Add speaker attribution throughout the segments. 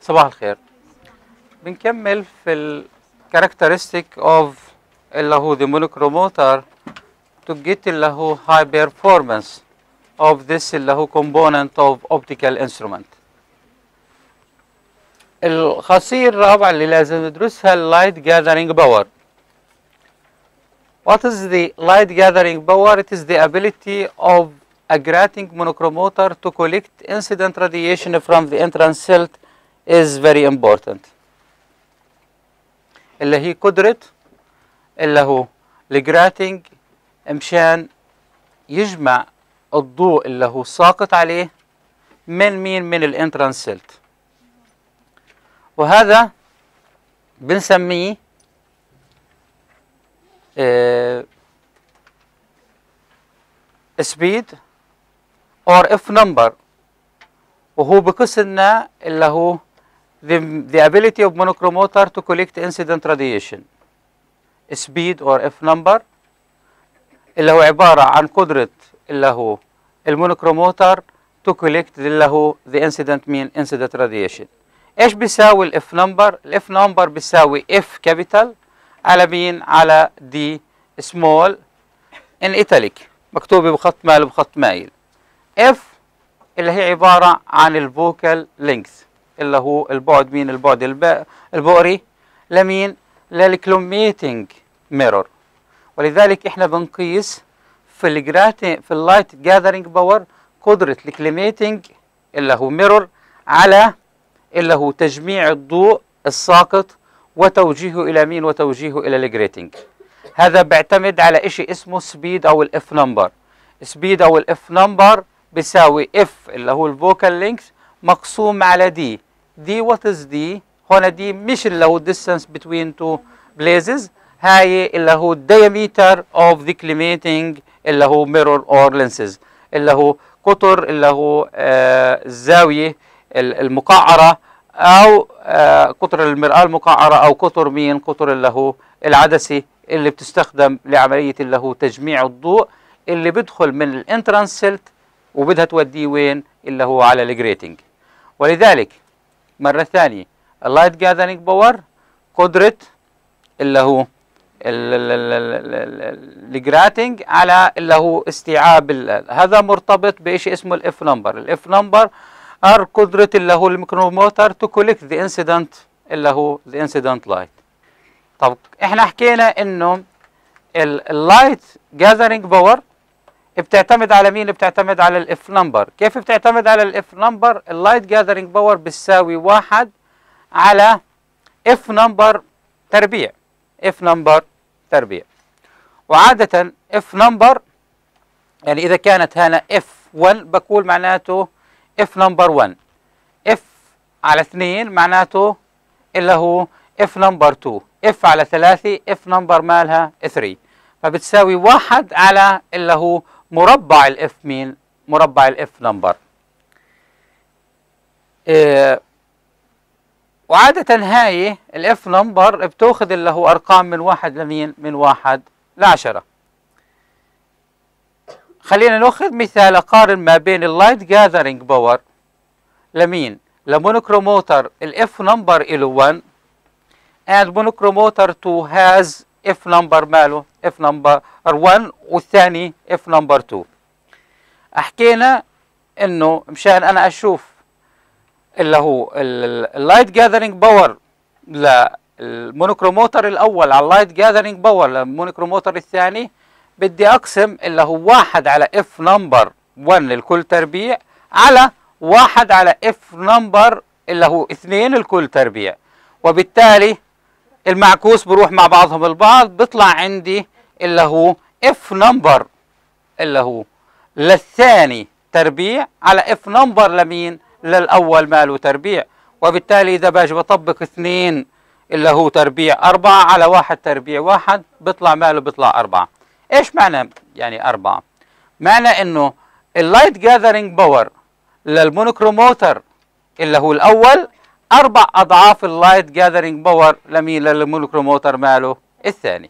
Speaker 1: صباح الخير. بنكمل في ال characteristic of اللي هو the monochromator to get اللي هو high performance of this اللي هو component of optical instrument. الخاصية الرابعة اللي لازم ندرسها light gathering power. What is the light gathering power? It is the ability of a grating monochromator to collect incident radiation from the entrance cell is very important. اللي هي قدرة اللي هو الجراتنج مشان يجمع الضوء اللي هو ساقط عليه من مين؟ من الانترانس سيل. وهذا بنسميه سبيد اور اف نمبر، وهو بقص لنا اللي هو the ability of monochromator to collect incident radiation. speed or f number اللي هو عبارة عن قدرة اللي هو المونوكروموتر to collect اللي هو the incident mean incident radiation. ايش بيساوي الاف نمبر؟ الاف نمبر بيساوي اف كابيتال على مين؟ على دي سمول ان ايتاليك، مكتوبة بخط مايل وبخط مايل. اف اللي هي عبارة عن الفوكال لينث اللي هو البعد مين؟ البعد البؤري لمين؟ للكلوميتنج ميرور. ولذلك احنا بنقيس في اللايت جاذرينج باور قدرة الكلوميتنج اللي هو ميرور على اللي هو تجميع الضوء الساقط وتوجيهه الى مين؟ وتوجيهه الى الجريتنج. هذا بيعتمد على شيء اسمه سبيد او الاف نمبر. سبيد او الاف نمبر بيساوي اف اللي هو الفوكال لينث مقسوم على دي. دي وات از دي؟ هنا دي مش اللي هو distance between two places، هاي اللي هو diameter of the collimating اللي هو mirror or lenses، اللي هو قطر اللي هو الزاوية المقعرة أو قطر المرآة المقعرة، أو قطر مين؟ قطر اللي هو العدسة اللي بتستخدم لعملية اللي هو تجميع الضوء اللي بدخل من الانترانس سيلت وبدها توديه وين؟ اللي هو على الجريتنج. ولذلك مرة ثانية اللايت جاذرينج باور قدرة اللي هو الجراتنج على اللي هو استيعاب هذا مرتبط بشيء اسمه الاف نمبر. الاف نمبر قدرة اللي هو الميكروموتر تو كولكت ذا انسيدنت اللي هو ذا انسيدنت لايت. طب احنا حكينا انه اللايت جاذرينج باور بتعتمد على مين؟ بتعتمد على الاف نمبر. كيف بتعتمد على الاف نمبر؟ اللايت جاذرينج باور بتساوي 1 على اف نمبر تربيع. اف نمبر تربيع. وعادة اف نمبر يعني اذا كانت هنا اف 1 بقول معناته اف نمبر 1، اف على 2 معناته اللي هو اف نمبر 2، اف على 3 اف نمبر مالها 3، فبتساوي 1 على اللي هو مربع الاف مين؟ مربع الاف نمبر. وعادة هاي الاف نمبر بتاخذ اللي هو ارقام من 1 لمين؟ من 1 ل10. خلينا ناخذ مثال اقارن ما بين اللايت جاذرينج باور لمين؟ لمونوكروموتر الاف نمبر له 1 and monochromator 2 has اف نمبر ماله؟ اف نمبر 1 والثاني اف نمبر 2. حكينا انه مشان انا اشوف اللي هو اللايت جاذرينج باور للمونوكروموتر الاول على اللايت جاذرينج باور للمونوكروموتر الثاني بدي اقسم اللي هو 1 على اف نمبر 1 للكل تربيع على 1 على اف نمبر اللي هو 2 الكل تربيع، وبالتالي المعكوس بروح مع بعضهم البعض بيطلع عندي اللي هو اف نمبر اللي هو للثاني تربيع على اف نمبر لمين؟ للاول ماله تربيع. وبالتالي اذا باجي بطبق 2 اللي هو تربيع 4 على 1 تربيع 1 بيطلع ماله؟ بيطلع 4. ايش معنى يعني 4؟ معنى انه اللايت جاذرينج باور للمونوكروموتر اللي هو الاول 4 اضعاف اللايت جاذرينج باور لمين؟ للمونوكروموتر ماله؟ الثاني.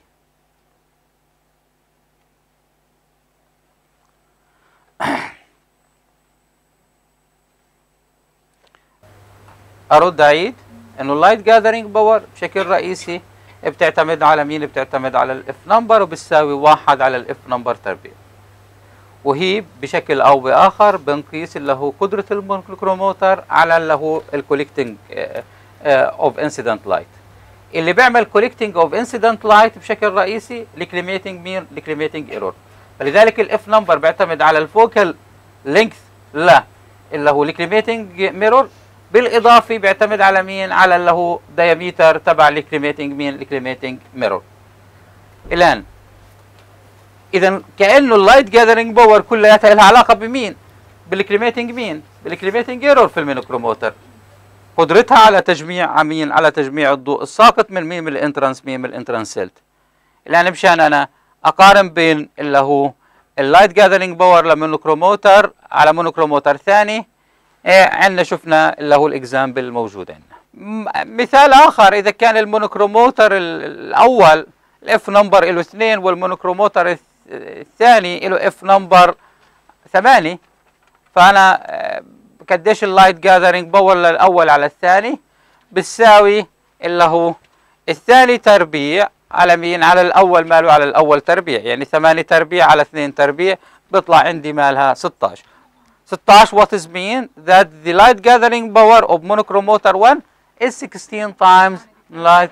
Speaker 1: ارد اعيد انه اللايت جاذرينج باور بشكل رئيسي بتعتمد على مين؟ بتعتمد على الاف نمبر، وبتساوي 1 على الاف نمبر تربيع. وهي بشكل او باخر بنقيس اللي هو قدره المونوكروموتر على اللي هو الكوليكتنج اوف انسيدنت لايت. اللي بيعمل كوليكتنج اوف انسيدنت لايت بشكل رئيسي الكليميتنج مين؟ الكليميتنج ايرور. فلذلك الاف نمبر بيعتمد على الفوكال لينث لا اللي هو الكليميتنج ميرور، بالاضافه بيعتمد على مين؟ على اللي هو دايمتر تبع الكليميتنج مين؟ الكليميتنج ميرور. الان اذا كانه اللايت جاذرينج باور كلها لها علاقه بمين؟ بالكليميتنج مين؟ بالكليميتنج ايرور في المونوكروموتر. قدرتها على تجميع مين؟ على تجميع الضوء الساقط من مين؟ من الانترانس مين؟ من الانترانس سيلت. الان مشان انا اقارن بين اللي هو اللايت جاذرينج باور لمونوكروموتر على مونوكروموتر ثاني، عندنا شفنا اللي هو الاكزامبل الموجود عندنا. مثال اخر، اذا كان المونوكروموتر الاول الاف نمبر له 2 والمونوكروموتر الثاني له اف نمبر 8، فانا قديش اللايت جاذرينج باور الاول على الثاني؟ بتساوي اللي هو الثاني تربيع على مين؟ على الاول ماله؟ على الاول تربيع، يعني 8 تربيع على 2 تربيع بيطلع عندي مالها 16. 16 what is mean that the light gathering power of monochromotor 1 is 16 times light.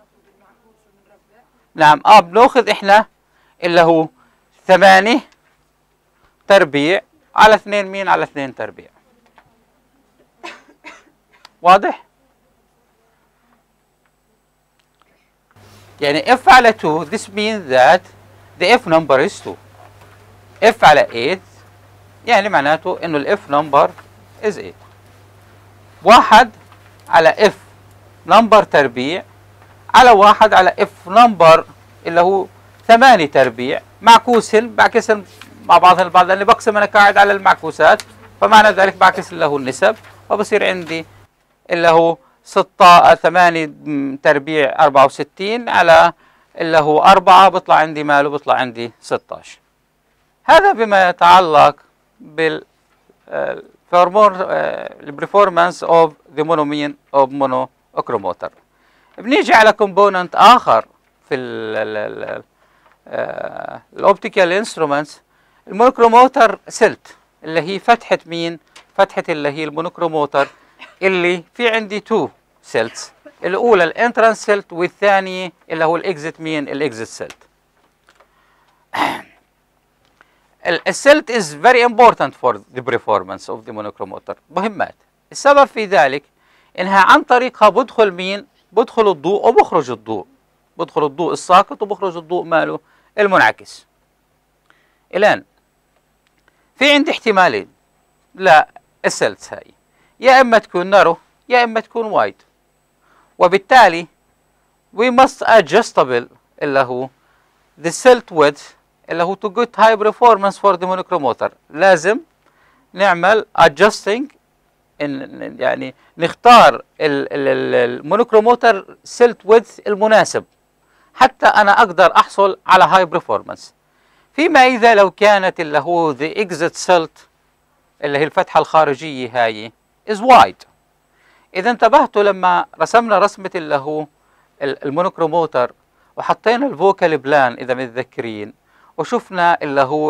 Speaker 1: نعم بناخذ احنا اللي هو 8 تربيع على 2 مين؟ على 2 تربيع. واضح؟ يعني f على 2 this means that the f number is 2. f على 8 يعني معناته انه الاف نمبر is 8. 1 على f نمبر تربيع على 1 على f نمبر اللي هو 8 تربيع معكوسين، بعكسهم مع بعضهم البعض لاني بقسم انا قاعد على المعكوسات، فمعنى ذلك بعكس اللي هو النسب، فبصير عندي اللي هو 8 تربيع 64 على اللي هو 4 بيطلع عندي ماله؟ بيطلع عندي 16. هذا بما يتعلق بال performance of the monomine of monochromotor. بنيجي على كومبوننت اخر في الاوبتيكال انسترومنتس، المونوكروموتر سلت اللي هي فتحه مين؟ فتحه اللي هي المونوكروموتر اللي في عندي 2 سيلز، الاولى الانترانس سيلت والثانيه اللي هو الاكزيت مين؟ الاكزيت سيلت. السيلت is very important for the performance of the monochromotor. مهمات. السبب في ذلك انها عن طريقها بدخل مين؟ بدخل الضوء وبخرج الضوء. بدخل الضوء الساقط وبخرج الضوء ماله؟ المنعكس. الان في عندي احتمالين لا السيلتس هاي، يا اما تكون نارو يا اما تكون وايد، وبالتالي we must adjustable اللي هو the silt width اللي هو to get high performance for the monochromotor. لازم نعمل adjusting يعني نختار المونوكروموتر silt width المناسب حتى انا اقدر احصل على high performance. فيما اذا لو كانت اللي هو the exit silt اللي هي الفتحة الخارجية هاي is wide. اذا انتبهتوا لما رسمنا رسمة اللي هو المونوكروموتر وحطينا الفوكال بلان اذا متذكرين، وشفنا اللي هو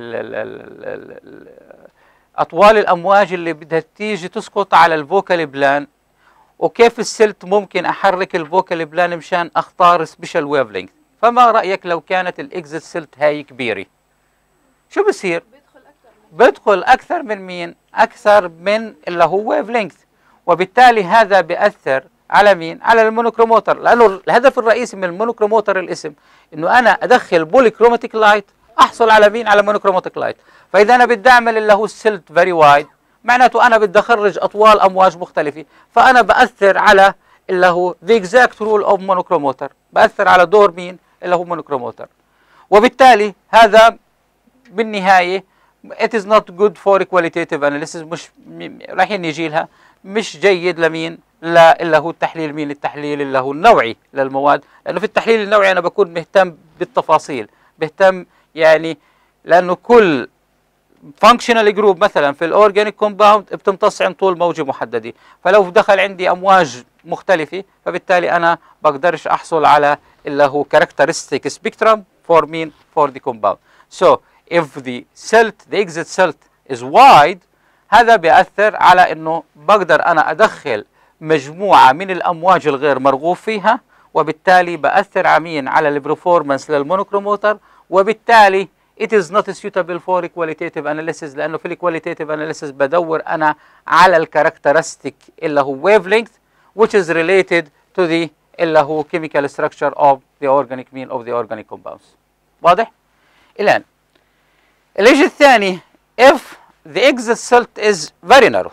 Speaker 1: اطوال الامواج اللي بدها تيجي تسقط على الفوكال بلان، وكيف السلت ممكن احرك الفوكال بلان مشان اختار سبيشال ويف لينث. فما رايك لو كانت الاكزيت سلت هاي كبيره؟ شو بصير؟ بدخل اكثر من مين؟ اكثر من اللي هو ويف لينث، وبالتالي هذا بياثر على مين؟ على المونوكروموتر، لانه الهدف الرئيسي من المونوكروموتر الاسم انه انا ادخل بولي كروماتيك لايت احصل على مين؟ على مونوكروماتيك لايت. فاذا انا بدي اعمل اللي هو السلت فيري وايد معناته انا بدي اخرج اطوال امواج مختلفه، فانا باثر على اللي هو ذا اكزاكت رول اوف مونوكروموتر، باثر على دور مين؟ اللي هو مونوكروموتر. وبالتالي هذا بالنهايه it is not good for qualitative analysis، مش رايحين نجي لها مش جيد لمين؟ لا اللي هو التحليل مين؟ التحليل اللي هو النوعي للمواد، لانه في التحليل النوعي انا بكون مهتم بالتفاصيل، بهتم يعني لانه كل فانكشنال جروب مثلا في الاورجانيك كومباوند بتمتص عن طول موجه محدده، فلو دخل عندي امواج مختلفه فبالتالي انا بقدرش احصل على اللي هو characteristic spectrum for مين for the compound. So if the exit silt is wide هذا بيأثر على انه بقدر انا ادخل مجموعه من الامواج الغير مرغوب فيها، وبالتالي بأثر عمين على البرفورمانس للمونوكروموتر، وبالتالي it is not suitable for qualitative analysis، لانه في الكواليتيف اناليسيس بدور انا على الكاركترستيك اللي هو wave length which is related to the اللي هو chemical structure of the organic mean of the organic compounds. واضح؟ الان الشيء الثاني if the exit silt is very narrow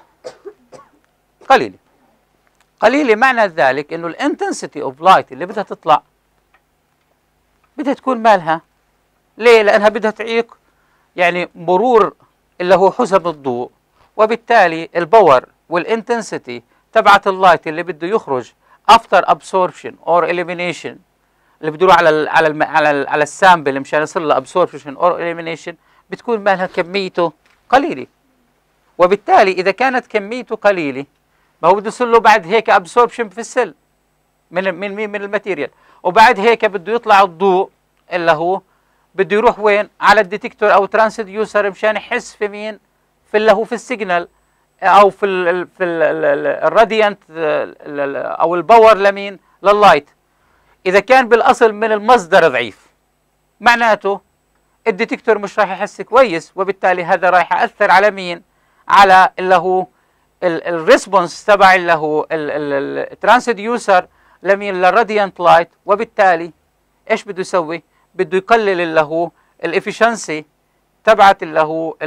Speaker 1: قليلة معنى ذلك انه الانتنسيتي اوف لايت اللي بدها تطلع بدها تكون مالها. ليه؟ لانها بدها تعيق يعني مرور اللي هو حزم الضوء، وبالتالي الباور والانتنسيتي تبعت اللايت اللي بده يخرج افتر ابسوربشن اور اليمينيشن اللي بده يروح على السامبل مشان يصير له ابسوربشن اور اليمينيشن بتكون مالها كميته قليله، وبالتالي اذا كانت كميته قليله ما هو بده يصير له بعد هيك ابسوربشن في السيل من الماتيريال، وبعد هيك بده يطلع الضوء اللي هو بده يروح وين؟ على الديتكتور او ترانسديوسر مشان يحس في مين؟ في اللي هو في السيجنال او في الراديانت او الباور لمين؟ لللايت. اذا كان بالاصل من المصدر ضعيف معناته الديتكتور مش راح يحس كويس، وبالتالي هذا راح ياثر على مين؟ على اللي هو الريسبونس تبع اللي هو الترانسديوسر لمين؟ للراديانت لايت، وبالتالي ايش بده يسوي؟ بده يقلل اللي هو الافشنسي تبعت اللي هو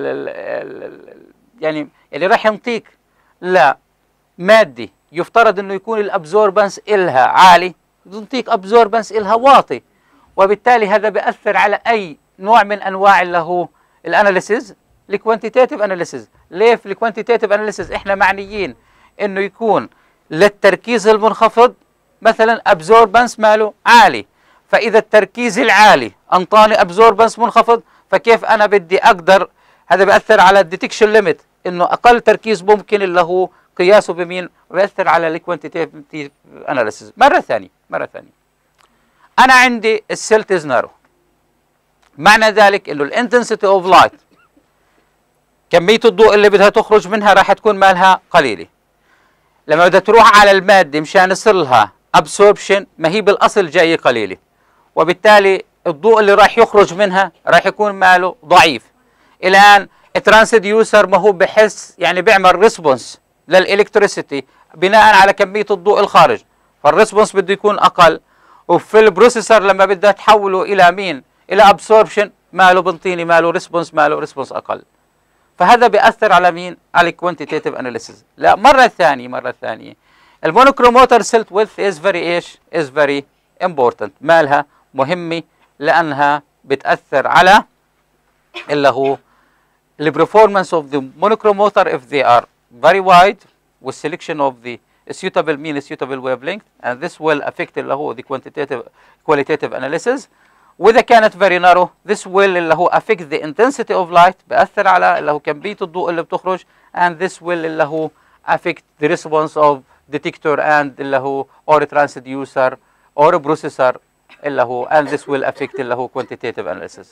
Speaker 1: يعني اللي راح ينطيك لا مادي يفترض انه يكون الابزوربنس الها عالي ينطيك ابزوربنس الها واطي، وبالتالي هذا بيأثر على اي نوع من انواع اللي هو الاناليسيز الكوانتيتيف اناليسيز. ليه في الكوانتيتيف اناليسيز احنا معنيين انه يكون للتركيز المنخفض مثلا ابزوربنس ماله عالي، فاذا التركيز العالي انطاني ابزوربنس منخفض فكيف انا بدي اقدر، هذا بيأثر على الديتكشن ليميت انه اقل تركيز ممكن اللي هو قياسه بمين؟ بيأثر على الكوانتيتيف اناليسيز. مره ثانيه انا عندي السيلت از نارو، معنى ذلك انه الانتنسيتي اوف لايت كميه الضوء اللي بدها تخرج منها راح تكون مالها قليله. لما بدها تروح على الماده مشان يصير لها ابسوربشن ما هي بالاصل جايه قليله، وبالتالي الضوء اللي راح يخرج منها راح يكون ماله ضعيف. الان الترانسديوسر ما هو بحس يعني بيعمل ريسبونس للالكتريسيتي بناء على كميه الضوء الخارج، فالريسبونس بده يكون اقل، وفي البروسيسور لما بدها تحوله الى مين؟ الى ابسوربشن ماله بنطيني ماله ريسبونس اقل. فهذا بيأثر على مين؟ على الكوانتيتيف اناليسيز. لا مرة ثانية المونوكروموتر سيلت ويدث از فيري امبورتنت، مالها مهمة لأنها بتأثر على اللي هو البرفورمانس اوف ذا مونوكروموتر if they are very wide with selection of the suitable mean suitable wavelength, and this will affect اللي هو the qualitative analysis. وإذا كانت very narrow this will اللي هو affect the intensity of light، بأثر على اللي هو كمية الضوء اللي بتخرج، and this will اللي هو affect the response of detector and اللي هو or transducer or processor اللي هو and this will affect اللي هو quantitative analysis.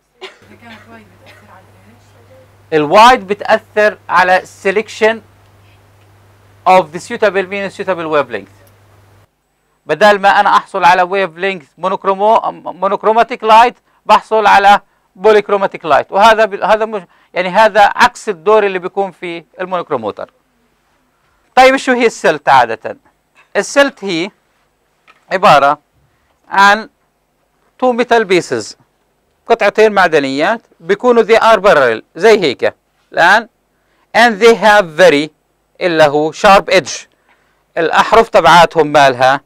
Speaker 1: الوايد بتأثر على selection of the suitable mean suitable wavelength. بدل ما انا احصل على ويف لينث مونوكروماتيك لايت بحصل على بوليكروماتيك لايت، وهذا مش يعني هذا عكس الدور اللي بيكون في المونوكروموتر. طيب شو هي السلت عادة؟ السلت هي عبارة عن تو ميتال بيسز، قطعتين معدنيات بيكونوا they are parallel زي هيك الآن، and they have very اللي هو sharp edge، الأحرف تبعاتهم مالها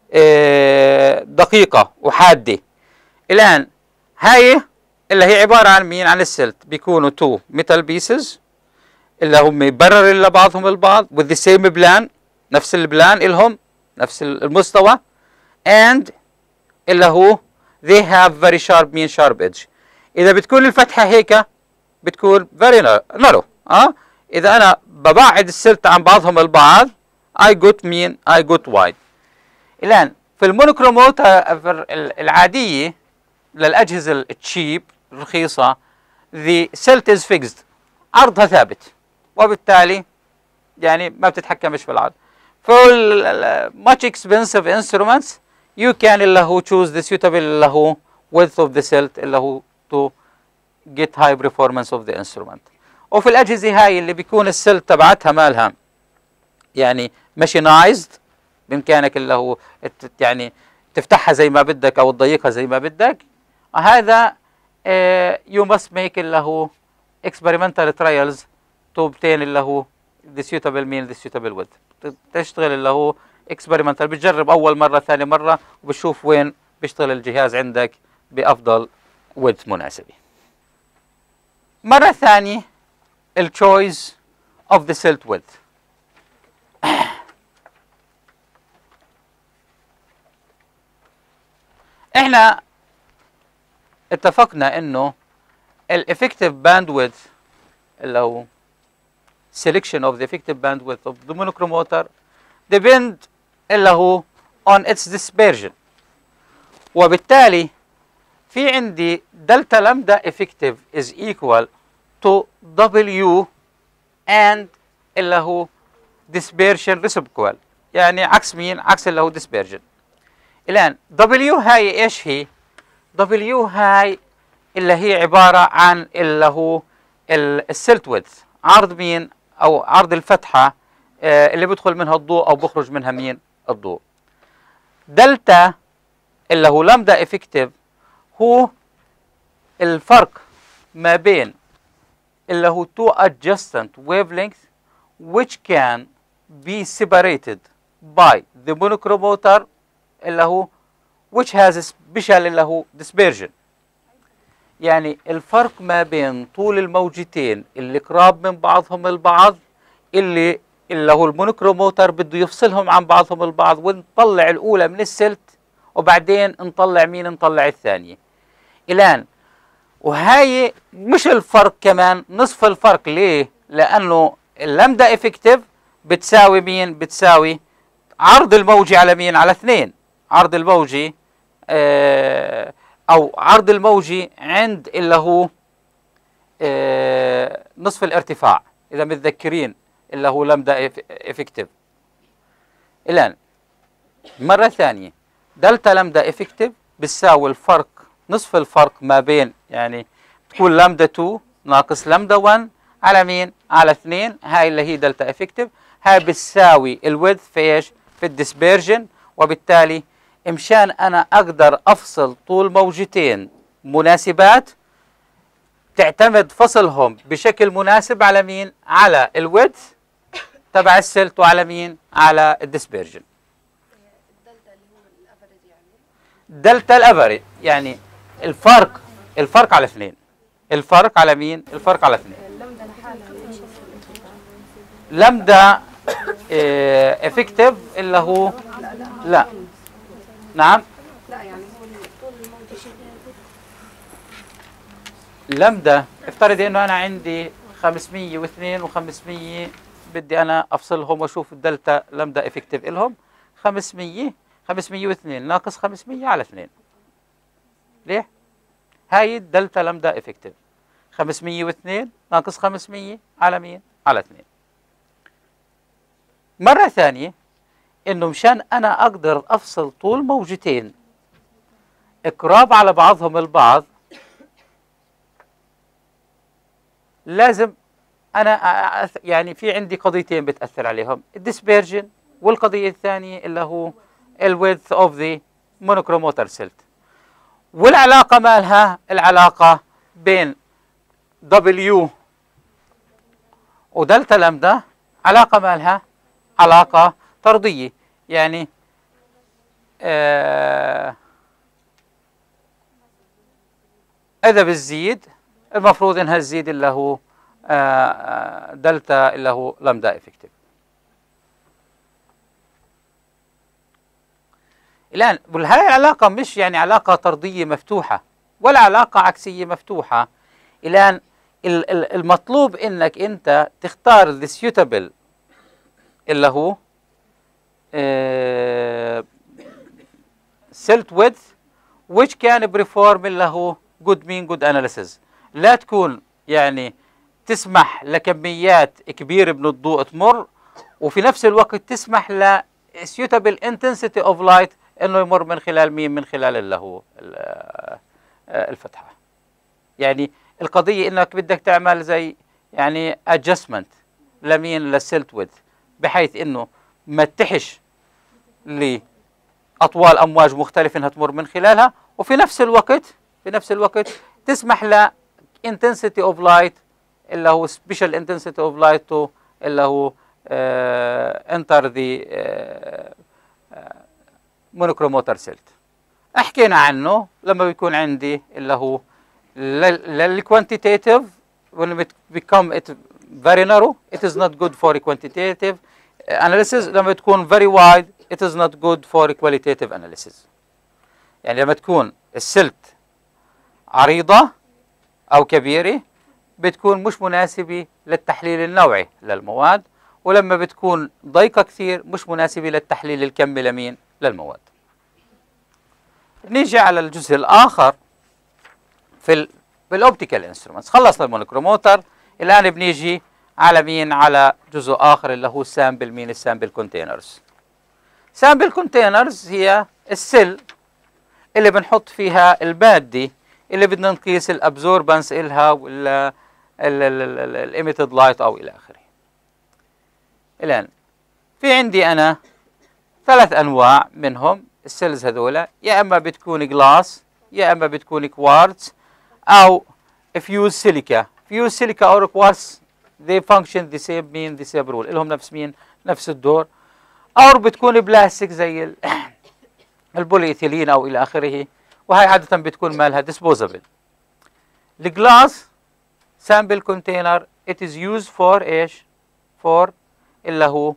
Speaker 1: دقيقة وحادة. الآن هاي اللي هي عبارة عن مين؟ عن السلت، بيكونوا تو ميتال بيسز اللي هم يبرروا لبعضهم البعض with the same plan، نفس البلان إلهم نفس المستوى، and اللي هو they have very sharp mean sharp edge. إذا بتكون الفتحة هيك بتكون very narrow. اذا انا ببعد السلت عن بعضهم البعض I got مين؟ I got wide. الان في المونوكروماتر العاديه للاجهزه التشيب الرخيصه the silt is fixed، عرضها ثابت، وبالتالي يعني ما بتتحكمش في العرض. For much expensive instruments you can اللي هو choose the suitable اللي هو width of the silt اللي هو to get high performance of the instrument. وفي الأجهزة هاي اللي بيكون السلت تبعتها مالها يعني machinized، بإمكانك اللي هو يعني تفتحها زي ما بدك أو تضيقها زي ما بدك، هذا you must make اللي هو experimental trials to obtain اللي هو the suitable mean the suitable width. تشتغل اللي هو experimental، بتجرب أول مرة ثاني مرة وبتشوف وين بيشتغل الجهاز عندك بأفضل width مناسبة. مرة ثانية ال choice of the silt width. احنا اتفقنا انه الeffective bandwidth اللي هو selection of the effective bandwidth of the monochromator depend اللي هو on its dispersion، وبالتالي في عندي دلتا لامدا effective is equal to W and اللي هو dispersion reciprocal، يعني عكس مين؟ عكس اللي هو dispersion. الآن W هاي ايش هي؟ W هاي اللي هي عبارة عن اللي هو السلت ويدث، عرض مين؟ أو عرض الفتحة اللي بدخل منها الضوء أو بخرج منها مين؟ الضوء. دلتا اللي هو لامدا افكتيف هو الفرق ما بين اللي هو two adjacent wavelengths which can be separated by the monochromator اللي هو which has a special اللي هو dispersion. يعني الفرق ما بين طول الموجتين اللي قراب من بعضهم البعض اللي هو المونوكروماتر بده يفصلهم عن بعضهم البعض، ونطلع الأولى من السلت وبعدين نطلع مين؟ نطلع الثانية. الآن وهاي مش الفرق، كمان نصف الفرق. ليه؟ لأنه اللامدا افكتيف بتساوي مين؟ بتساوي عرض الموجي على مين؟ على 2. عرض الموجي أو عرض الموجي عند اللي هو نصف الارتفاع، إذا متذكرين اللي هو لامدا افكتيف. الآن مرة ثانية دلتا لامدا افكتيف بتساوي الفرق، نصف الفرق ما بين، يعني تكون لامدا 2 ناقص لامدا 1 على مين؟ على 2. هاي اللي هي دلتا افكتيف. هاي بتساوي الويدث في ايش؟ في الديسبيرجن. وبالتالي مشان انا اقدر افصل طول موجتين مناسبات تعتمد فصلهم بشكل مناسب على مين؟ على الويدث تبع السلت وعلى مين؟ على الديسبيرجن.
Speaker 2: الدلتا اللي هو الافريج يعني؟
Speaker 1: دلتا الافريج يعني الفرق على 2. الفرق على مين؟ الفرق على 2.
Speaker 2: اللمدة لحالها ايش؟
Speaker 1: لمدة افكتيف اللي هو لا نعم
Speaker 2: لا يعني هو طول الموجة شبه
Speaker 1: لمدة. افترضي انه انا عندي 502 و500 بدي انا افصلهم واشوف الدلتا لمدة افكتيف الهم. 502 ناقص 500 على 2. ليه؟ هاي الدلتا لمدة افكتيف. 502 ناقص 500 على مين؟ على 2. مرة ثانية انه مشان انا اقدر افصل طول موجتين قراب على بعضهم البعض لازم انا يعني في عندي قضيتين بتاثر عليهم، الديسبيرجن والقضيه الثانيه اللي هو الويدث اوف ذا مونوكروماتر سيلت. والعلاقه مالها العلاقه بين دبليو ودلتا لامدا علاقه مالها علاقه طرديه، يعني اذا بتزيد المفروض انها تزيد اللي هو دلتا اللي هو لامدا افكتيف. الان هاي العلاقه مش يعني علاقه طرديه مفتوحه ولا علاقه عكسيه مفتوحه. الان المطلوب انك انت تختار السيوتابل اللي هو سيلت ويدث which can perform اللي هو good mean good analysis. لا تكون يعني تسمح لكميات كبيرة من الضوء تمر، وفي نفس الوقت تسمح ل suitable intensity of light انه يمر من خلال مين؟ من خلال اللي هو الفتحة. يعني القضية انك بدك تعمل زي يعني adjustment لمين؟ للسيلت ويدث، بحيث انه ما تحش لأطوال أمواج مختلفة انها تمر من خلالها، وفي نفس الوقت تسمح ل intensity of light اللي هو special intensity of light to اللي هو enter the monochromator cell. حكينا عنه لما بيكون عندي اللي هو للquantitative when it become it very narrow it is not good for quantitative analysis. لما تكون very wide it is not good for qualitative analysis. يعني لما تكون السلت عريضة أو كبيرة بتكون مش مناسبة للتحليل النوعي للمواد، ولما بتكون ضيقة كثير مش مناسبة للتحليل الكمي لمين؟ للمواد. نيجي على الجزء الآخر في بالاوبتيكال انسترومنتس. خلصنا المونوكروموتر، الآن بنيجي على مين؟ على جزء آخر اللي هو السامبل مين؟ السامبل كونتينرز. سامبل كونتينرز هي السل اللي بنحط فيها المادة اللي بدنا نقيس الابزوربنس إلها ولا الإيميتد لايت أو إلى آخره. الآن في عندي أنا 3 أنواع منهم السيلز هذولا، يا إما بتكون جلاس، يا إما بتكون كوارتز، أو فيوز سيليكا. فيوز سيليكا أو كوارتز they function the same mean the same rule، إلهم نفس مين؟ نفس الدور. أو بتكون بلاستيك زي البوليإيثيلين أو إلى آخره، وهي عادة بتكون مالها disposable. الجلاس sample container it is used for إيش؟ for اللي هو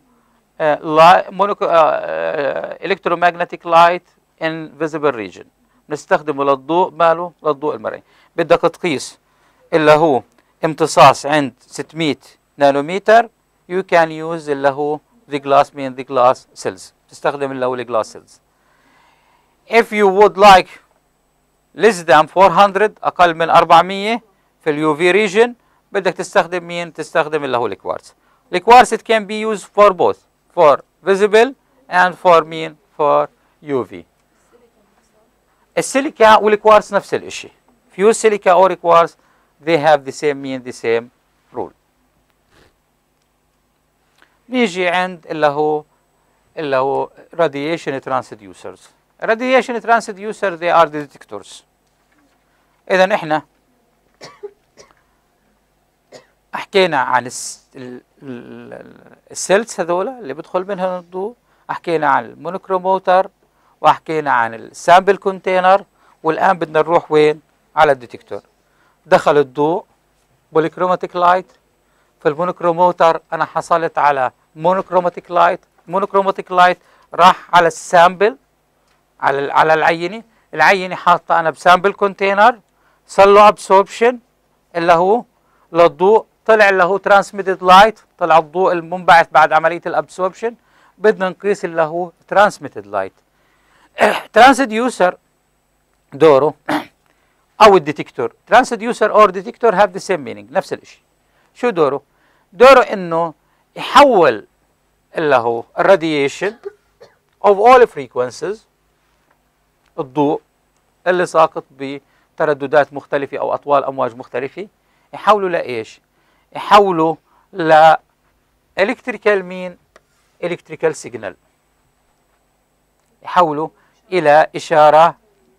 Speaker 1: electromagnetic light in visible region. نستخدمه للضوء ماله؟ للضوء المرئي. بدك تقيس اللي هو امتصاص عند 600 نانومتر you can use اللي هو the glass mean the glass cells. تستخدم اللي هو الجلاس cells. if you would like less than 400 أقل من 400 في اليو في region بدك تستخدم مين؟ تستخدم اللي هو الكوارتز. الكوارتز it can be used for both for visible and for مين؟ for UV. السيليكا والكوارتز نفس الشيء. فيوز سيليكا or كوارتز they have the same mean the same rule. نيجي عند اللي هو radiation transducers. radiation transducer they are the detectors. إذا إحنا حكينا عن السيلز هذولا اللي بدخل منها الضوء، حكينا عن المونوكروموتر، وحكينا عن السامبل كونتينر، والآن بدنا نروح وين؟ على الديتكتور. دخل الضوء بوليكروماتيك لايت. في المونوكروموتر أنا حصلت على مونوكروماتيك لايت. مونوكروماتيك لايت راح على السامبل على العينة حاطة أنا بسامبل كونتينر، صار له ابسوربشن اللي هو للضوء، طلع اللي هو ترانسميتد لايت، طلع الضوء المنبعث بعد عملية الابسوربشن، بدنا نقيس اللي هو ترانسميتد لايت. ترانسديوسر دوره أو الديتكتور، ترانسديوسر أو ديتكتور have the same meaning، نفس الشيء. شو دوره؟ دوره إنه يحول اللي هو الراديشن of all frequencies، الضوء اللي ساقط بترددات مختلفة أو أطوال أمواج مختلفة، يحولوا لإيش؟ يحولوا ل electrical mean electrical signal، يحولوا إلى إشارة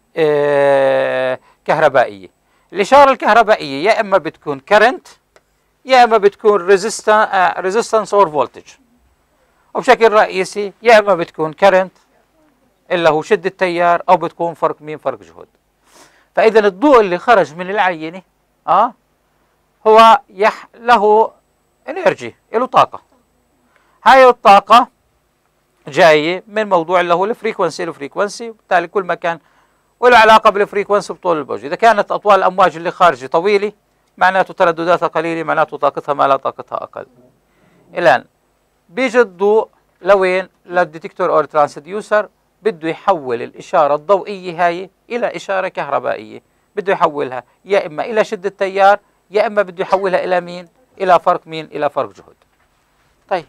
Speaker 1: كهربائية. الإشارة الكهربائية يا إما بتكون current يا إما بتكون resistance or voltage، وبشكل رئيسي يا إما بتكون current اللي هو شدة التيار، أو بتكون فرق فرق جهد. فإذا الضوء اللي خرج من العينة هو له انرجي، له طاقة. هاي الطاقة جاية من موضوع اللي هو الفريكونسي، وبالتالي كل ما كان وله علاقة بالفريكونسي بطول الموج. إذا كانت أطوال الأمواج اللي خارجة طويلة معناته تردداتها قليلة، معناته طاقتها ما لا طاقتها أقل. الآن بيجي الضوء لوين؟ للديتكتور أو الترانسديوسر، بده يحول الإشارة الضوئية هاي إلى إشارة كهربائية، بده يحولها يا إما إلى شدة تيار يا إما بده يحولها إلى مين؟ إلى فرق مين؟ إلى فرق جهد. طيب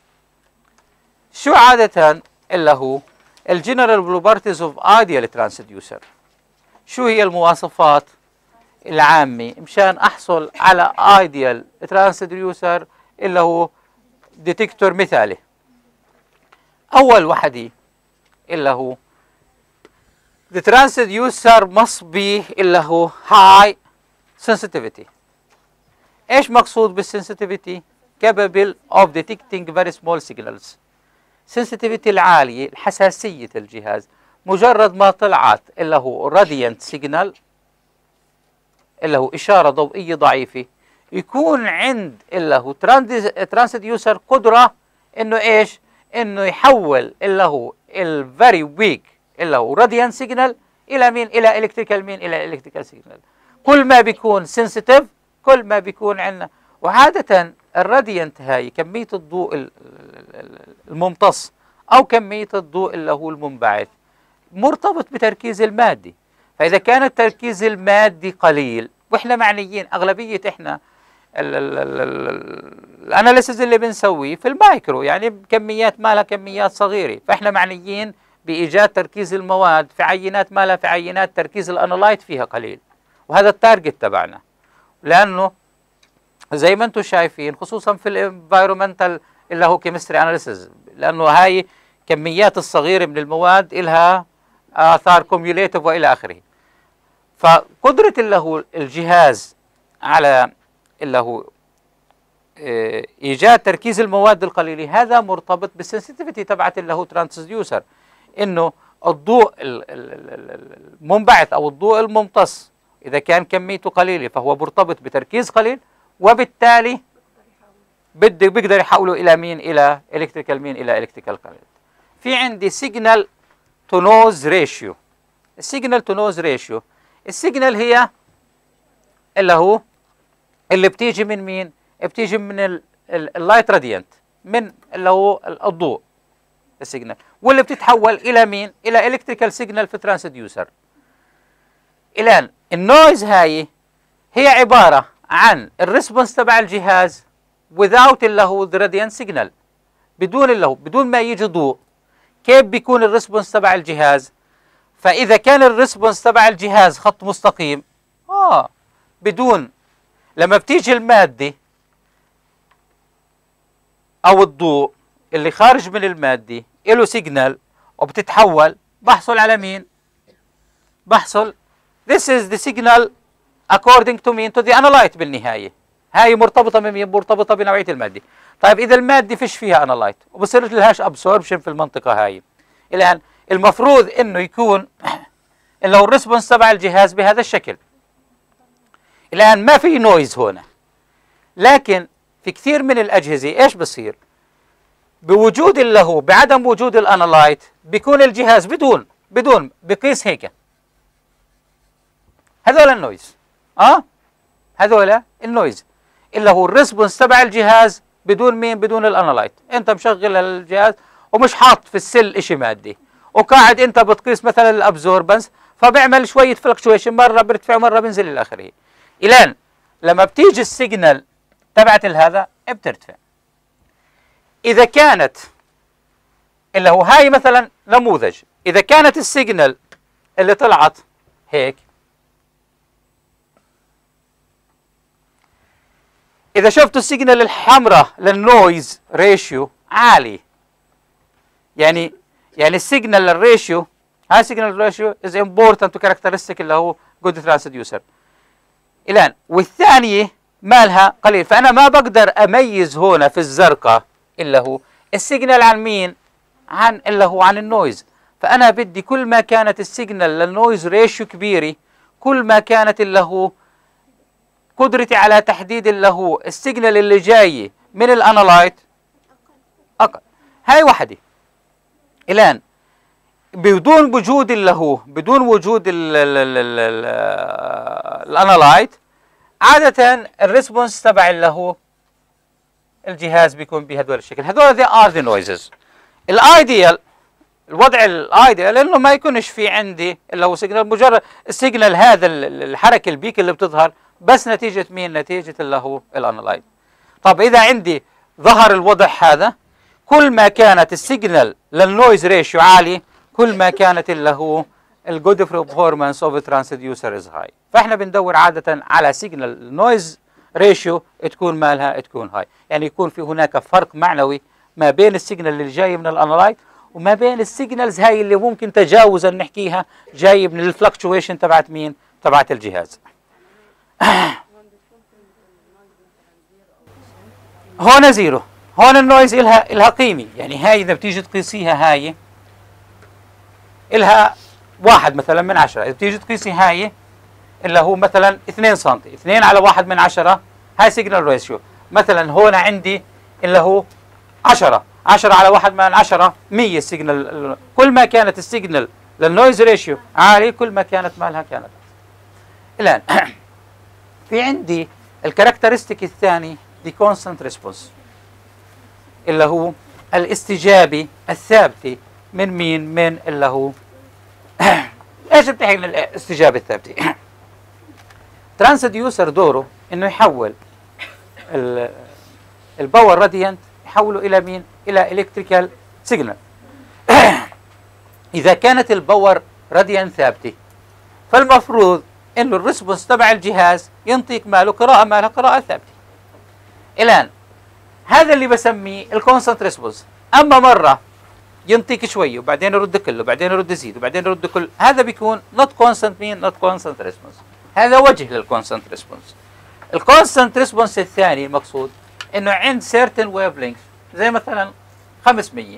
Speaker 1: شو عادة اللي هو الجنرال بروبرتيز اوف ايديال ترانسديوسر؟ شو هي المواصفات العامة مشان أحصل على ايديال ترانسديوسر اللي هو ديتكتور مثالي؟ أول وحدة اللي هو the transducer must be اللي هو high sensitivity. إيش مقصود بالsensitivity؟ capable of detecting very small signals. sensitivity العالية، حساسية الجهاز، مجرد ما طلعت اللي هو radiant signal اللي هو إشارة ضوئية ضعيفة، يكون عند اللي هو transducer قدرة إنه إيش؟ إنه يحول اللي هو very weak اللي هو radiant signal إلى مين؟ إلى electrical مين؟ إلى electrical signal. كل ما بيكون sensitive كل ما بيكون عندنا. وعادة الراديانت هاي كمية الضوء الممتص أو كمية الضوء اللي هو المنبعث مرتبط بتركيز المادي. فإذا كان التركيز المادي قليل، وإحنا معنيين أغلبية إحنا الأناليسيز اللي بنسويه في المايكرو، يعني بكميات مالها كميات صغيرة، فإحنا معنيين بإيجاد تركيز المواد في عينات مالها في عينات تركيز الأنالايت فيها قليل، وهذا التارجت تبعنا. لأنه زي ما انتم شايفين خصوصا في الانفايرومنتال اللي هو كيمستري اناليسيز، لانه هاي كميات الصغيره من المواد لها اثار كوميوليتيف والى اخره. فقدره اللي هو الجهاز على اللي هو ايجاد تركيز المواد القليله هذا مرتبط بالسنسيتيفيتي تبعت اللي هو ترانسديوسر، انه الضوء المنبعث او الضوء الممتص اذا كان كميته قليله فهو مرتبط بتركيز قليل، وبالتالي بيقدر يحوله الى مين؟ الى الكتريكال مين؟ الى الكتريكال كارنت. في عندي سيجنال تو نويز ريشيو. السيجنال تو نويز ريشيو، السيجنال هي اللي هو اللي بتيجي من مين؟ بتيجي من اللايت راديانت، من اللي هو الضوء السيجنال، واللي بتتحول الى مين؟ الى الكتريكال سيجنال في ترانسديوسر. الان النويز هاي هي عباره عن الريسبونس تبع الجهاز without اللي هو radiant signal، بدون اللي هو بدون ما يجي ضوء. كيف بيكون الريسبونس تبع الجهاز؟ فإذا كان الريسبونس تبع الجهاز خط مستقيم بدون، لما بتيجي المادة أو الضوء اللي خارج من المادة له سيجنال وبتتحول، بحصل على مين؟ بحصل this is the signal according to mean to the analyte بالنهاية. هاي مرتبطة بمين؟ مرتبطة بنوعية المادة. طيب إذا المادة فيش فيها انالايت وبصير لهاش absorption في المنطقة هاي، الآن المفروض إنه يكون لو الريسبونس تبع الجهاز بهذا الشكل. الآن ما في نويز هنا، لكن في كثير من الأجهزة إيش بصير؟ بوجود اللي هو بعدم وجود الانالايت بيكون الجهاز بدون بقيس هيك هذول النويز. هذول النويز اللي هو الريسبونس تبع الجهاز بدون مين؟ بدون الانالايت. انت مشغل الجهاز ومش حاط في السل اشي مادي، وقاعد انت بتقيس مثلا الابزوربنس، فبيعمل شويه فلكشويشن، مره بيرتفع مره بينزل الى اخره. الان لما بتيجي السيجنال تبعت هذا بترتفع. اذا كانت اللي هو هاي مثلا نموذج، اذا كانت السيجنال اللي طلعت هيك، إذا شفتوا السيجنال الحمراء للنويز ريشيو عالي، يعني السيجنال الريشيو، هاي السيجنال ريشيو از امبورتنت وكاركترستيك اللي هو جود ترانسديوسر. الآن والثانية مالها قليل، فأنا ما بقدر أميز هنا في الزرقاء اللي هو السيجنال عن مين؟ عن اللي هو عن النويز. فأنا بدي كل ما كانت السيجنال للنويز ريشيو كبيرة، كل ما كانت اللي هو قدرتي على تحديد اللي هو السيجنال اللي جاي من الانالايت اقل. هاي وحده. الان بدون وجود اللي هو بدون وجود الانالايت عادة الريسبونس تبع اللي هو الجهاز بيكون بهدول الشكل. هذول they are the noises. الايديال، الوضع الايديال انه ما يكونش في عندي اللي هو سيجنال، مجرد السيجنال هذا الحركه البيك اللي بتظهر بس نتيجه مين؟ نتيجه اللي هو الانالايز. طب اذا عندي ظهر الوضع هذا، كل ما كانت السيجنال للنويز ريشيو عالي كل ما كانت اللي هو الجود performance اوف ترانسديوسر از هاي. فاحنا بندور عاده على سيجنال نويز ريشيو تكون مالها تكون هاي، يعني يكون في هناك فرق معنوي ما بين السيجنال اللي جاي من الانالايز وما بين السيجنالز هاي اللي ممكن تجاوزا نحكيها جاي من الفلكتويشن تبعت مين؟ تبعت الجهاز. هون زيرو، هون النويز إلها قيمة، يعني هاي إذا بتيجي تقيسيها هاي إلها 1 مثلا من 10، إذا بتيجي تقيسي هاي اللي هو مثلا 2 سم، 2 على 1 من 10 هاي سيجنال ريشيو. مثلا هون عندي اللي هو 10 على 1 من 10 100 سيجنال. كل ما كانت السيجنال للنويز ريشيو عالي كل ما كانت مالها كانت. الآن في عندي الكاركترستيك الثاني دي كونستانت ريسبونس اللي هو الاستجابة الثابتة من مين؟ من اللي هو ايش بتحكي عن الاستجابة الثابتة؟ ترانسديوسر دوره انه يحول الباور راديانت يحوله الى مين؟ الى الكتريكال سيجنال. اذا كانت الباور راديانت ثابتة فالمفروض انه الريسبونس تبع الجهاز ينطيك ماله قراءة، مالها قراءة ثابتة. الان هذا اللي بسميه الكونستانت ريسبونس. اما مرة ينطيك شوي وبعدين يرد كله وبعدين يرد يزيد وبعدين يرد كله، هذا بيكون نوت كونستانت مين؟ نوت كونستانت ريسبونس. هذا وجه للكونستانت ريسبونس. الكونستانت ريسبونس الثاني المقصود انه عند سيرتن ويف لينث زي مثلا 500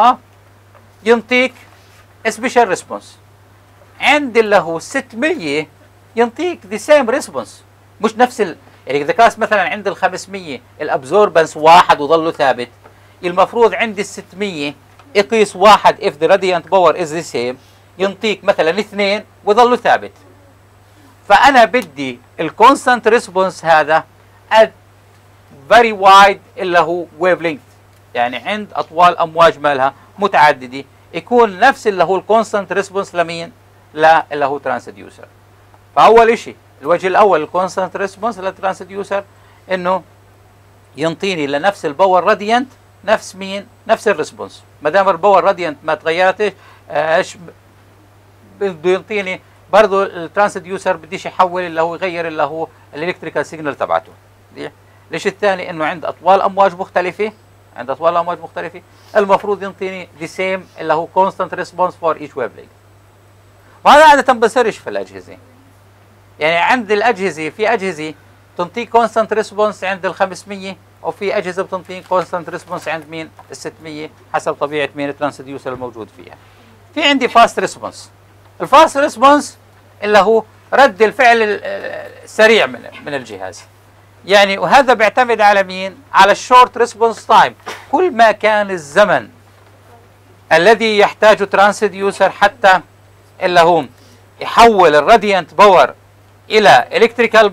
Speaker 1: ينطيك سبيشال ريسبونس، عند اللي هو 600 ينطيك ذا سيم ريسبونس، مش نفس يعني اذا كانت مثلا عند ال 500 الابزوربنس 1 وظله ثابت، المفروض عند ال 600 يقيس 1 if the radiant power is the same ينطيك مثلا 2 وظله ثابت. فانا بدي الكونستانت ريسبونس هذا at very wide اللي هو ويف لينث، يعني عند اطوال امواج مالها متعدده يكون نفس اللي هو الكونستانت ريسبونس لمين؟ لا اللي هو ترانسديوسر. فاول شيء الوجه الاول الكونستانت ريسبونس للترانسديوسر انه ينطيني لنفس الباور راديانت نفس مين؟ نفس الريسبونس. ما دام الباور راديانت ما تغيرتش ايش بده ينطيني؟ برضه الترانسديوسر بديش يحول اللي هو يغير اللي هو الالكتريكال سيجنال تبعته. ليش الثاني؟ انه عند اطوال امواج مختلفه، عند اطوال امواج مختلفه المفروض ينطيني ذا سيم اللي هو كونستانت ريسبونس فور ايتش ويف لينث. وهذا عاده بصيرش في الاجهزه، يعني عند الاجهزه في اجهزه تنطيك كونستانت ريسبونس عند ال 500 وفي اجهزه بتنطيك كونستانت ريسبونس عند مين؟ ال 600 حسب طبيعه مين؟ الترانسديوسر الموجود فيها. في عندي فاست ريسبونس. الفاست ريسبونس اللي هو رد الفعل السريع من الجهاز، يعني وهذا بيعتمد على مين؟ على الشورت ريسبونس تايم. كل ما كان الزمن الذي يحتاجه ترانسديوسر حتى اللي هو يحول الراديانت باور الى الكتريكال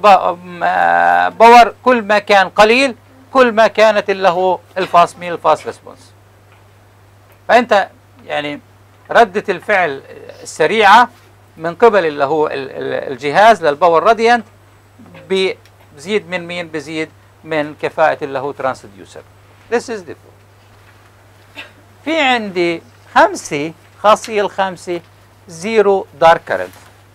Speaker 1: باور كل ما كان قليل كل ما كانت اللي هو الفاست مين؟ الفاست ريسبونس. فانت يعني ردة الفعل السريعة من قبل اللي هو الجهاز للباور راديانت بزيد من مين؟ بزيد من كفاءة اللي هو ترانسديوسر. This is different. في عندي خاصية الخامسة زيرو دارك كارنت.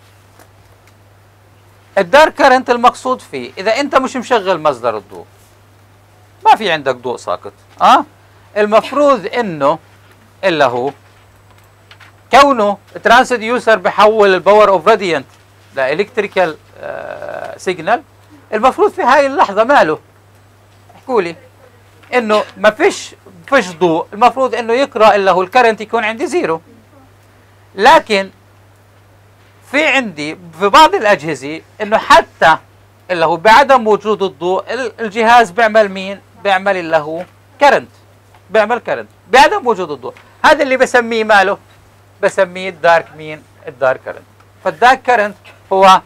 Speaker 1: الدارك كارنت المقصود فيه إذا أنت مش مشغل مصدر الضوء، ما في عندك ضوء ساقط، المفروض إنه اللي هو كونه ترانسديوسر بحول الباور اوف راديانت لالكتريكال سيجنال، المفروض في هاي اللحظه ماله؟ احكوا لي انه ما فيش ضوء، المفروض انه يقرا اللي هو الكرنت يكون عندي زيرو. لكن في عندي في بعض الاجهزه انه حتى اللي هو بعدم وجود الضوء الجهاز بيعمل مين؟ بيعمل اللي هو كرنت، بيعمل كرنت بعدم وجود الضوء. هذا اللي بسميه ماله؟ بسميه الدارك مين؟ الدارك كرنت. فالدارك كرنت هو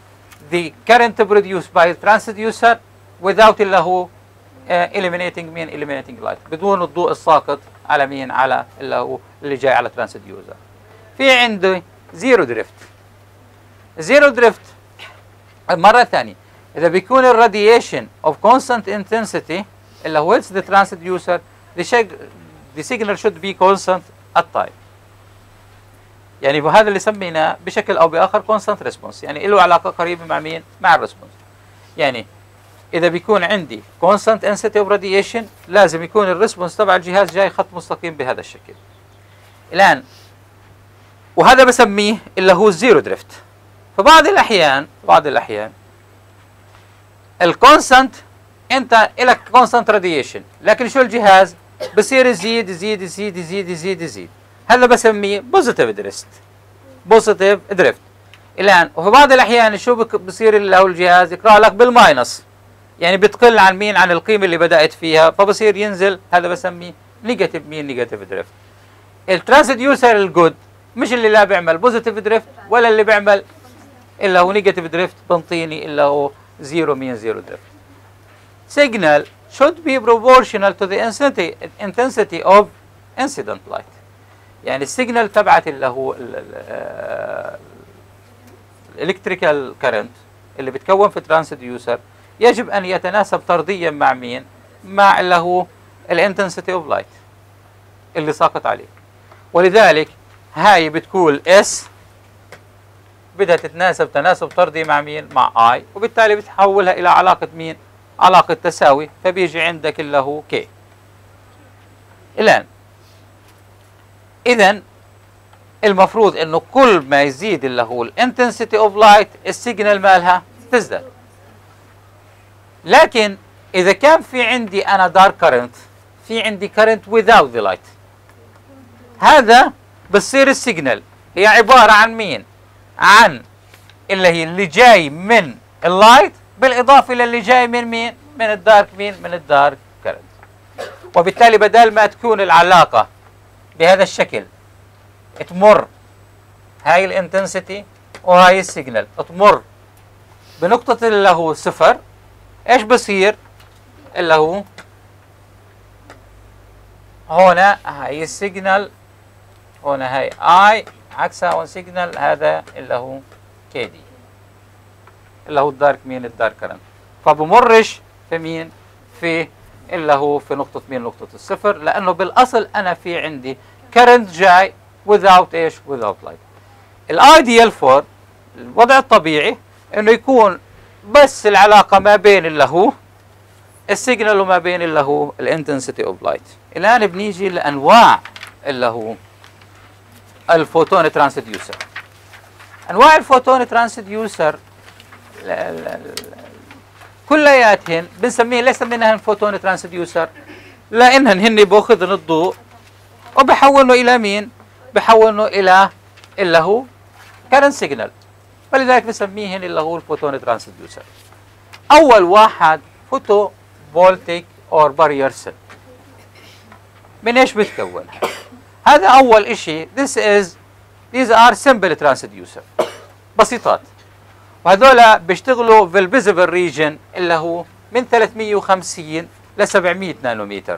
Speaker 1: the current produced by transducer without اللي هو eliminating light، بدون الضوء الساقط على مين؟ على اللي هو اللي جاي على ترانسديوسر. في عندي زيرو دريفت. زيرو دريفت مرة ثانية إذا بيكون الراديشن of constant intensity اللي هو the transducer the signal should be constant at time. يعني وهذا اللي سميناه بشكل أو بآخر constant response، يعني له علاقة قريبة مع مين؟ مع الريسبونس. يعني إذا بيكون عندي constant intensity of radiation لازم يكون الريسبونس تبع الجهاز جاي خط مستقيم بهذا الشكل. الآن وهذا بسميه اللي هو الزيرو دريفت. فبعض الأحيان الكونستانت أنت إلك كونستانت راديشن، لكن شو الجهاز؟ بصير يزيد يزيد يزيد يزيد يزيد يزيد، هذا بسميه بوزيتيف دريفت. الآن وفي بعض الأحيان شو بصير اللي هو الجهاز يقرأ لك بالماينس، يعني بتقل عن مين؟ عن القيمة اللي بدأت فيها، فبصير ينزل، هذا بسميه نيجاتيف دريفت. الترانسديوسر الجود مش اللي لا بيعمل بوزيتيف دريفت ولا اللي بيعمل الا هو نيجاتيف دريفت، بنطيني الا هو زيرو دريفت. Signal should be proportional to the intensity of incident light. يعني السيجنال تبعت اللي هو الالكتريكال كارنت اللي بتكون في ترانسديوسر يجب ان يتناسب طرديا مع مين؟ مع اللي هو الانتنسيتي اوف لايت اللي ساقط عليه. ولذلك هاي بتكون اس بدها تتناسب تناسب طردي مع مين؟ مع اي، وبالتالي بتحولها الى علاقه مين؟ علاقه تساوي، فبيجي عندك اللي هو كي. الان اذا المفروض انه كل ما يزيد اللي هو الانتنسيتي اوف لايت السيجنال مالها تزداد. لكن اذا كان في عندي انا دارك كارنت، في عندي كارنت without the light، هذا بتصير السيجنال هي عباره عن مين؟ عن اللي جاي من اللايت بالاضافه الى اللي جاي من مين؟ من الدارك من الدارك كارنت. وبالتالي بدل ما تكون العلاقه بهذا الشكل تمر هاي الانتنسيتي وهاي السيجنال تمر بنقطه اللي هو صفر، ايش بصير؟ اللي هو هنا هاي السيجنال، هنا هاي اي عكسها هون سيجنال، هذا اللي هو كي دي اللي هو الدارك الدارك كرنت، فبمرش في مين؟ في اللي هو في نقطة مين؟ نقطة الصفر، لأنه بالأصل أنا في عندي كرنت جاي without ايش؟ without light. الايديال فور الوضع الطبيعي انه يكون بس العلاقة ما بين اللي هو السيجنال وما بين اللي هو الانتنسيتي اوف لايت. الآن بنيجي لأنواع اللي هو الفوتون ترانسديوسر. انواع الفوتون ترانسديوسر كلياتهن بنسميه، ليس منهن فوتون ترانسديوسر لانهن هن باخذن الضوء وبحولنه الى مين؟ بحولنه الى اللي هو كارنت سيجنال، ولذلك بنسميهن اللي هو الفوتون ترانسديوسر. اول واحد فوتو فولتيك اور بارير سيل. من ايش بتكون؟ هذا أول إشي. these are simple transducer، بسيطات، وهذولا بيشتغلوا في الفيزيبل ريجن اللي هو من 350 ل 700 نانومتر.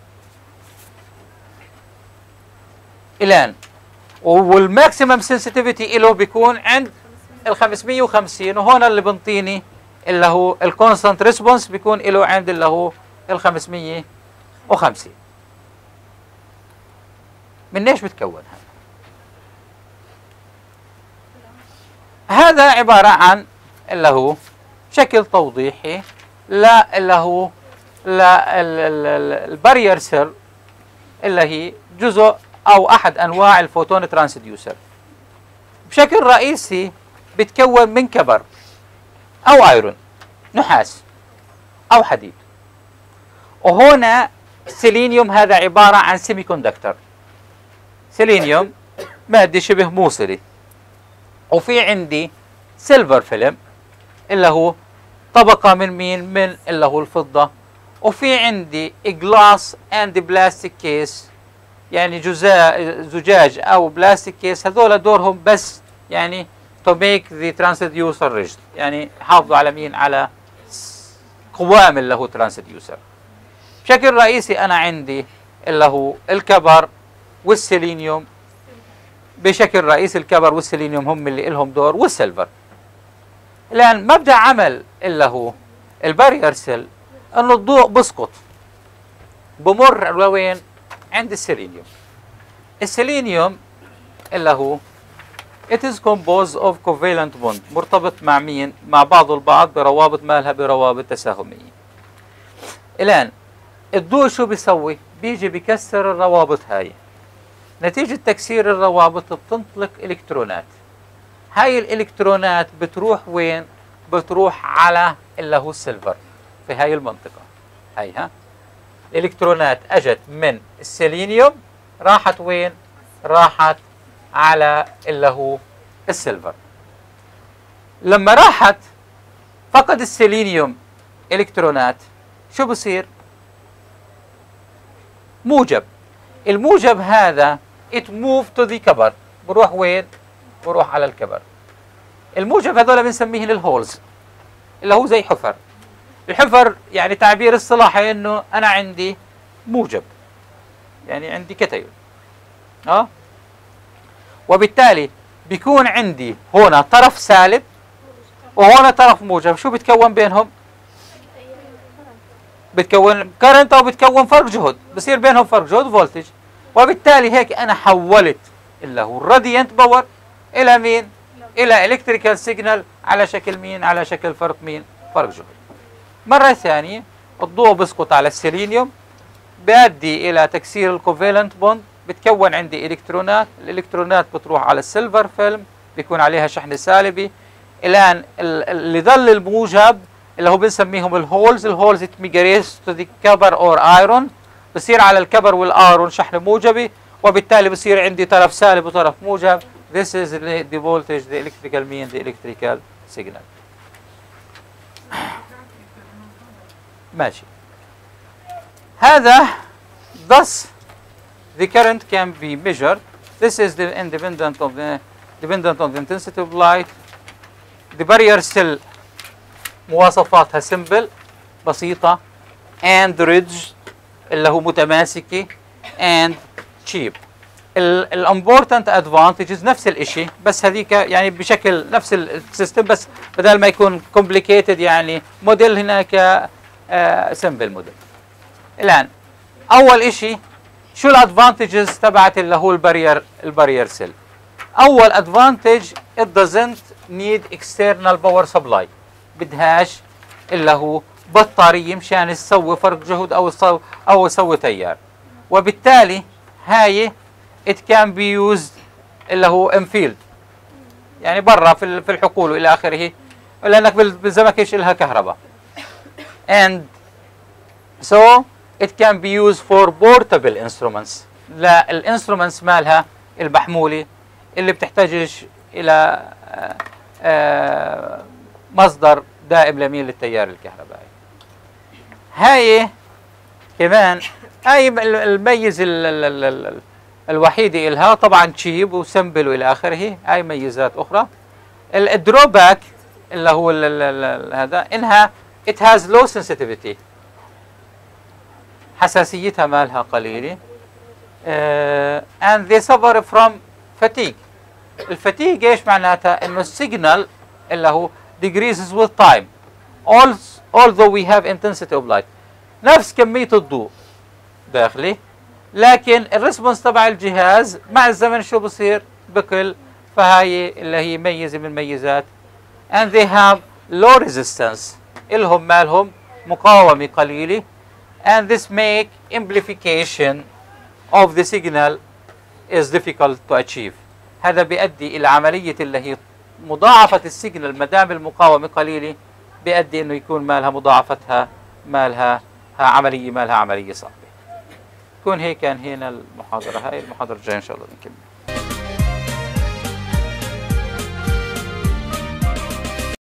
Speaker 1: الآن والماكسيمم سنسيتيفيتي له بيكون عند ال 550، وهون اللي بنطيني اللي هو الكونستانت ريسبونس بيكون له عند اللي هو ال 550. من ايش بتكون هذا؟ عبارة عن اللي هو شكل توضيحي لا اللي هو البارير سيل اللي هي جزء او احد انواع الفوتون ترانسديوسر. بشكل رئيسي بتكون من كبر او ايرون، نحاس او حديد، وهنا سيلينيوم، هذا عبارة عن سيمي كوندكتور. سيلينيوم مادة شبه موصلة. وفي عندي سيلفر فيلم اللي هو طبقة من مين؟ من اللي هو الفضة. وفي عندي جلاس اند بلاستيك كيس، يعني زجاج او بلاستيك كيس، هذول دورهم بس يعني to make the transducer rigid. يعني حافظوا على مين؟ على قوام اللي هو transducer. بشكل رئيسي أنا عندي اللي هو الكبر والسيلينيوم. بشكل رئيسي الكبر والسيلينيوم هم اللي لهم دور، والسيلفر. الآن مبدأ عمل اللي هو البارير سيل انه الضوء بسقط بمر لوين؟ عند السيلينيوم. السيلينيوم اللي هو it is composed of covalent bond، مرتبط مع مين؟ مع بعض البعض بروابط مالها بروابط تساهمية. الآن الضوء شو بيسوي؟ بيجي بيكسر الروابط هاي. نتيجة تكسير الروابط بتنطلق الكترونات. هاي الالكترونات بتروح وين؟ بتروح على اللي هو السيلفر في هاي المنطقة. هاي ها الالكترونات اجت من السيلينيوم راحت وين؟ راحت على اللي هو السيلفر. لما راحت فقد السيلينيوم الكترونات، شو بصير؟ موجب. الموجب هذا it move to the كبر، بروح وين؟ بروح على الكبر. الموجب هذول بنسميهن الهولز، اللي هو زي حفر. الحفر يعني تعبير اصطلاحي انه انا عندي موجب، يعني عندي كتيون. وبالتالي بيكون عندي هنا طرف سالب وهنا طرف موجب. شو بتكون بينهم؟ بتكون كرنت او بتكون فرق جهد، بصير بينهم فرق جهد فولتج. وبالتالي هيك انا حولت اللي هو الراديانت باور الى مين؟ الى الكتريكال سيجنال على شكل مين؟ على شكل فرق مين؟ فرق جهد. مرة ثانية الضوء بسقط على السيلينيوم، بيؤدي الى تكسير الكوفالنت بوند، بتكون عندي الكترونات. الالكترونات بتروح على السيلفر فيلم، بيكون عليها شحن سالبي. الان اللي ظل الموجب اللي هو بنسميهم الهولز. الهولز ميجريس تو ذا كبر اور ايرون، بصير على الكبر والايرون شحن موجبي، وبالتالي بصير عندي طرف سالب وطرف موجب. This is the voltage, the electrical mean, the electrical signal. ماشي. هذا thus the current can be measured. This is the dependent on the intensity of light. The barrier cell مواصفاتها simple بسيطة and rigid اللي هو متماسكة and cheap. الامبورتنت ادفانتجز نفس الشيء، بس هذيك يعني بشكل نفس السيستم، بس بدل ما يكون كومبليكيتد يعني موديل هناك سمبل موديل. الان اول شيء شو الادفانتجز تبعت اللي هو البارير سيل؟ اول ادفانتج it doesn't need external power supply، بدهاش اللي هو بطاريه مشان تسوي فرق جهد او تسوي تيار. وبالتالي هاي it can be used اللي هو in field، يعني برا في الحقول والى اخره، لانك بالزمكش لها كهرباء. and so it can be used for portable instruments، لا الانسترومنتس مالها المحموله اللي بتحتاجش الى مصدر دائم لميل للتيار الكهربائي. هاي كمان هاي الميز الوحيده إلها طبعا تشيب وسمبل والى اخره. هاي ميزات اخرى. الدروباك اللي هو هذا انها it has low sensitivity، حساسيتها مالها قليله. and they suffer from fatigue. الفتيج ايش معناتها؟ انه السيجنال اللي هو decreases with time although we have intensity of light، نفس كميه الضوء داخلي، لكن الريسبونس تبع الجهاز مع الزمن شو بصير؟ بقل. فهاي اللي هي ميزه من ميزات. and they have low resistance، الهم مالهم مقاومه قليله. and this make amplification of the signal is difficult to achieve. هذا بيؤدي الى عمليه اللي هي مضاعفه السيجنال، ما دام المقاومه قليله بيؤدي انه يكون مالها مضاعفتها مالها عمليه صعبه. يكون هيك كان هنا المحاضره. هاي المحاضره الجايه ان شاء الله بنكمل.